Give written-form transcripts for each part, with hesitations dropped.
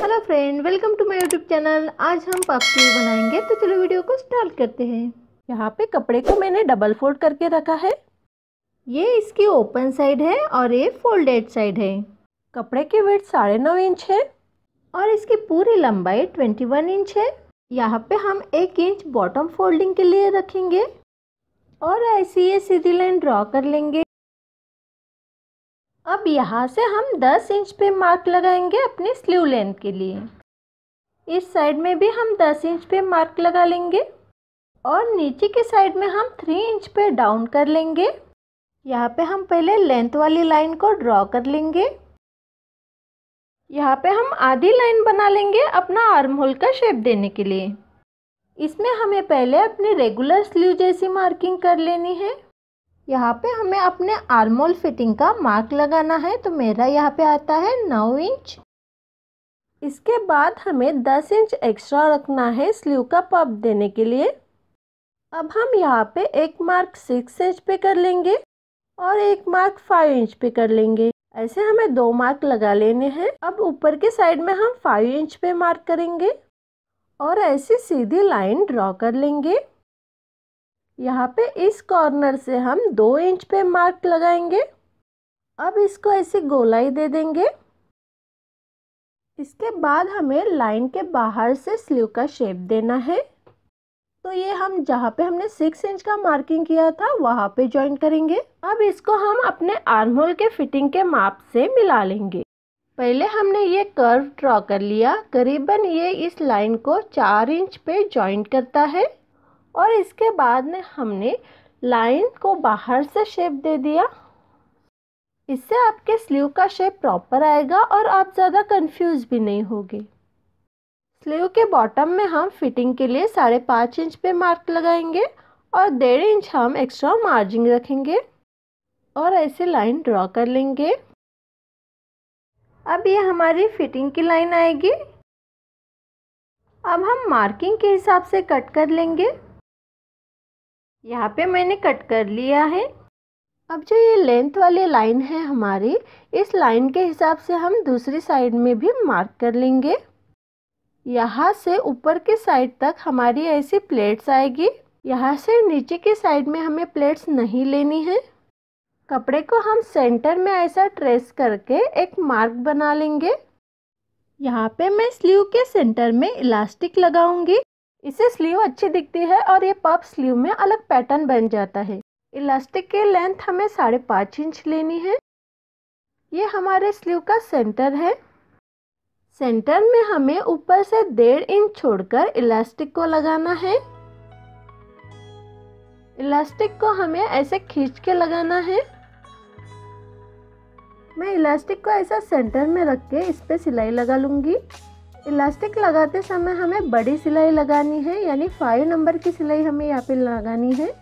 Hello friend, welcome to my YouTube channel. आज हम puff sleeve बनाएंगे, तो चलो वीडियो को स्टार्ट करते हैं। यहाँ पे कपड़े को मैंने डबल फोल्ड करके रखा है। ये इसकी ओपन साइड है और ये फोल्डेड साइड है। कपड़े की विड्थ 9.5 इंच है और इसकी पूरी लंबाई 21 इंच है। यहाँ पे हम 1 इंच बॉटम फोल्डिंग के लिए रखेंगे और ऐसी ये सीधी लाइन ड्रॉ कर लेंगे। अब यहाँ से हम 10 इंच पे मार्क लगाएंगे अपनी स्लीव लेंथ के लिए। इस साइड में भी हम 10 इंच पे मार्क लगा लेंगे और नीचे के साइड में हम 3 इंच पे डाउन कर लेंगे। यहाँ पे हम पहले लेंथ वाली लाइन को ड्रॉ कर लेंगे। यहाँ पे हम आधी लाइन बना लेंगे अपना आर्म होल का शेप देने के लिए। इसमें हमें पहले अपनी रेगुलर स्लीव जैसी मार्किंग कर लेनी है। यहाँ पे हमें अपने आर्म होल फिटिंग का मार्क लगाना है, तो मेरा यहाँ पे आता है 9 इंच। इसके बाद हमें 10 इंच एक्स्ट्रा रखना है स्लीव का पफ देने के लिए। अब हम यहाँ पे एक मार्क 6 इंच पे कर लेंगे और एक मार्क 5 इंच पे कर लेंगे। ऐसे हमें 2 मार्क लगा लेने हैं। अब ऊपर के साइड में हम 5 इंच पे मार्क करेंगे और ऐसी सीधी लाइन ड्रॉ कर लेंगे। यहाँ पे इस कॉर्नर से हम 2 इंच पे मार्क लगाएंगे। अब इसको ऐसे गोलाई दे देंगे। इसके बाद हमें लाइन के बाहर से स्लीव का शेप देना है, तो ये हम जहाँ पे हमने 6 इंच का मार्किंग किया था वहाँ पे ज्वाइन करेंगे। अब इसको हम अपने आर्म होल के फिटिंग के माप से मिला लेंगे। पहले हमने ये कर्व ड्रॉ कर लिया, करीबन ये इस लाइन को 4 इंच पे ज्वाइन करता है और इसके बाद में हमने लाइन को बाहर से शेप दे दिया। इससे आपके स्लीव का शेप प्रॉपर आएगा और आप ज़्यादा कंफ्यूज भी नहीं होगे। स्लीव के बॉटम में हम फिटिंग के लिए 5.5 इंच पे मार्क लगाएंगे और 1.5 इंच हम एक्स्ट्रा मार्जिन रखेंगे और ऐसे लाइन ड्रॉ कर लेंगे। अब ये हमारी फिटिंग की लाइन आएगी। अब हम मार्किंग के हिसाब से कट कर लेंगे। यहाँ पे मैंने कट कर लिया है। अब जो ये लेंथ वाली लाइन है हमारी, इस लाइन के हिसाब से हम दूसरी साइड में भी मार्क कर लेंगे। यहाँ से ऊपर के साइड तक हमारी ऐसी प्लेट्स आएगी। यहाँ से नीचे की साइड में हमें प्लेट्स नहीं लेनी है। कपड़े को हम सेंटर में ऐसा ट्रेस करके एक मार्क बना लेंगे। यहाँ पे मैं स्लीव के सेंटर में इलास्टिक लगाऊंगी। इससे स्लीव अच्छी दिखती है और ये पफ स्लीव में अलग पैटर्न बन जाता है। इलास्टिक की लेंथ हमें 5.5 इंच लेनी है। ये हमारे स्लीव का सेंटर है। सेंटर में हमें ऊपर से 1.5 इंच छोड़कर इलास्टिक को लगाना है। इलास्टिक को हमें ऐसे खींच के लगाना है। मैं इलास्टिक को ऐसा सेंटर में रख के इस पे सिलाई लगा लूँगी। इलास्टिक लगाते समय हमें बड़ी सिलाई लगानी है, यानी 5 नंबर की सिलाई हमें यहाँ पे लगानी है।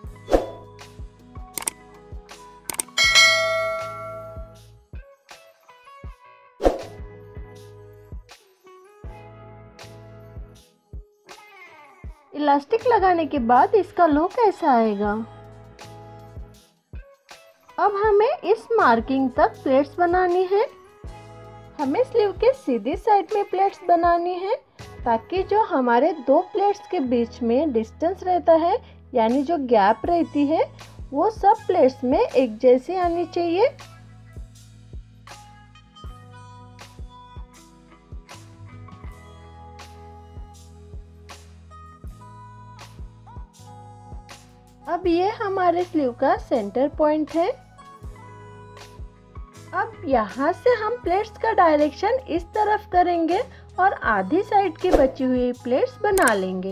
इलास्टिक लगाने के बाद इसका लुक ऐसा आएगा। अब हमें इस मार्किंग तक प्लेट्स बनानी है। हमें स्लीव के सीधी साइड में प्लेट्स बनानी है, ताकि जो हमारे 2 प्लेट्स के बीच में डिस्टेंस रहता है, यानी जो गैप रहती है, वो सब प्लेट्स में एक जैसी आनी चाहिए। अब ये हमारे स्लीव का सेंटर पॉइंट है। अब यहाँ से हम प्लेट्स का डायरेक्शन इस तरफ करेंगे और आधी साइड की बची हुई प्लेट्स बना लेंगे।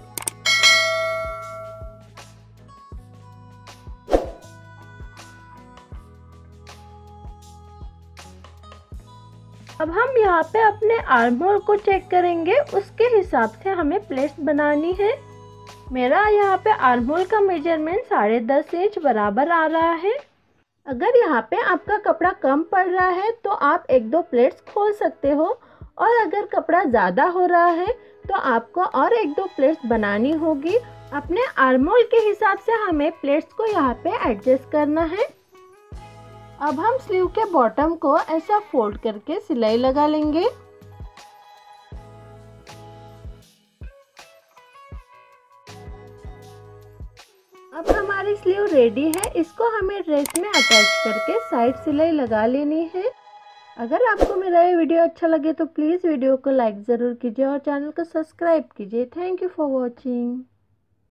अब हम यहाँ पे अपने आर्म होल को चेक करेंगे, उसके हिसाब से हमें प्लेट्स बनानी है। मेरा यहाँ पे आर्म होल का मेजरमेंट 10.5 इंच बराबर आ रहा है। अगर यहाँ पे आपका कपड़ा कम पड़ रहा है तो आप 1-2 प्लेट्स खोल सकते हो, और अगर कपड़ा ज़्यादा हो रहा है तो आपको और 1-2 प्लेट्स बनानी होगी। अपने आर्म होल के हिसाब से हमें प्लेट्स को यहाँ पे एडजस्ट करना है। अब हम स्लीव के बॉटम को ऐसा फोल्ड करके सिलाई लगा लेंगे। अब हमारी स्लीव रेडी है। इसको हमें ड्रेस में अटैच करके साइड सिलाई लगा लेनी है। अगर आपको मेरा ये वीडियो अच्छा लगे तो प्लीज़ वीडियो को लाइक ज़रूर कीजिए और चैनल को सब्सक्राइब कीजिए। Thank you for watching.